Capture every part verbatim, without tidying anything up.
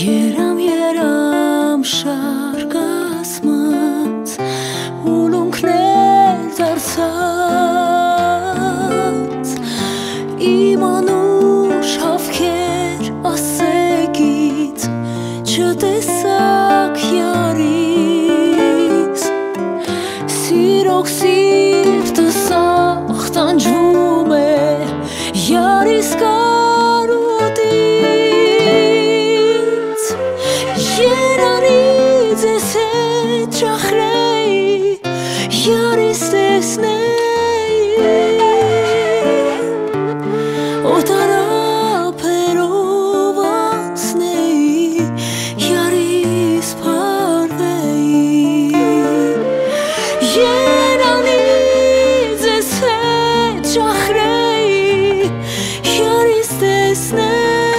Երամ երամ շարգասմած ուլունքներ դարձած իմ անուշ հավքեր ասեգից չտեսակ յարիս սիրոք սիրտս ախտանջվում է յարիս Երարից ես հետ ճախրեի, յարիս տեսնեի Օտարապերով անցնեի, յարիս պարվեի Երարից ես հետ ճախրեի, յարիս տեսնեի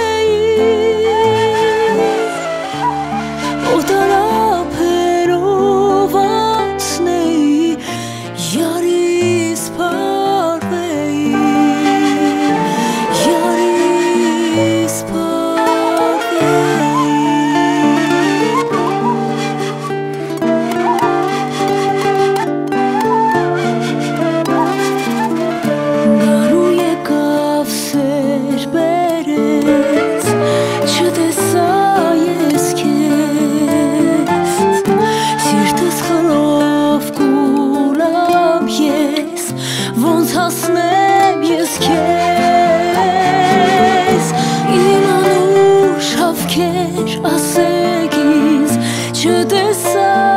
Ոնց հասնեմ ես քեզ Իմ անուշ հավքեր ասեգից չտեսա